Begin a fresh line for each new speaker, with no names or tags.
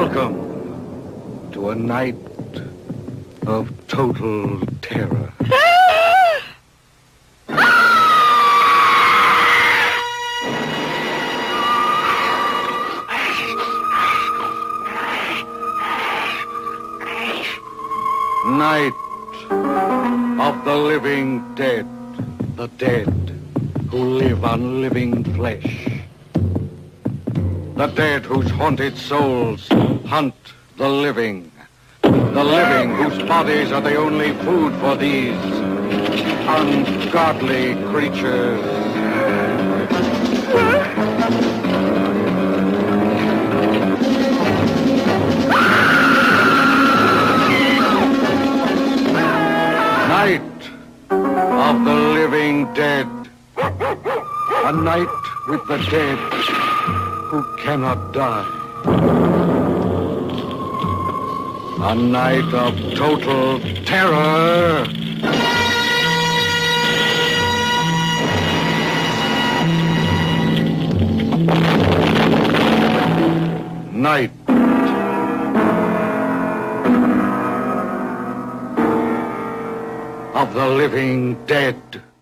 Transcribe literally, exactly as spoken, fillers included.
Welcome to a night of total terror. Night of the living dead, the dead who live on living flesh. The dead whose haunted souls hunt the living. The living whose bodies are the only food for these ungodly creatures. Night of the living dead. A night with the dead who cannot die. A night of total terror. Night of the living dead.